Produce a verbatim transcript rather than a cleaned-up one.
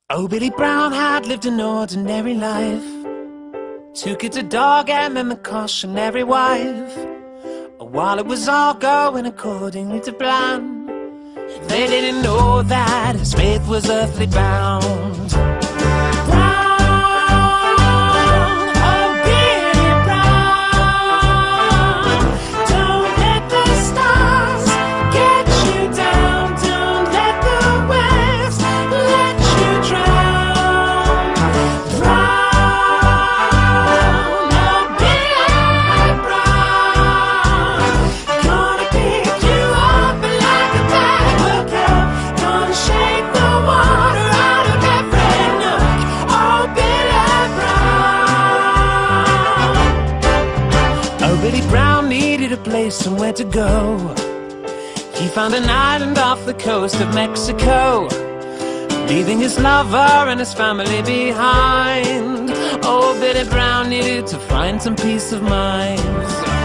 Oh, Billy Brown had lived an ordinary life. Two kids, a dog, and then the cautionary wife. While it was all going accordingly to plan, they didn't know that his faith was earthly bound. Billy Brown needed a place somewhere to go. He found an island off the coast of Mexico, leaving his lover and his family behind. Oh, Billy Brown needed to find some peace of mind.